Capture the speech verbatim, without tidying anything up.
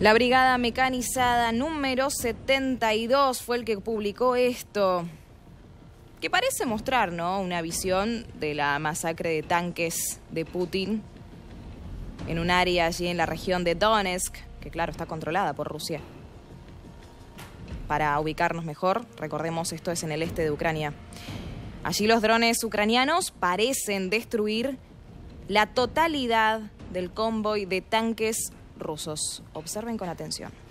La Brigada Mecanizada número setenta y dos fue el que publicó esto, que parece mostrar, ¿no?, una visión de la masacre de tanques de Putin en un área allí en la región de Donetsk, que claro, está controlada por Rusia. Para ubicarnos mejor, recordemos, esto es en el este de Ucrania. Allí los drones ucranianos parecen destruir la totalidad del convoy de tanques rusos. Observen con atención.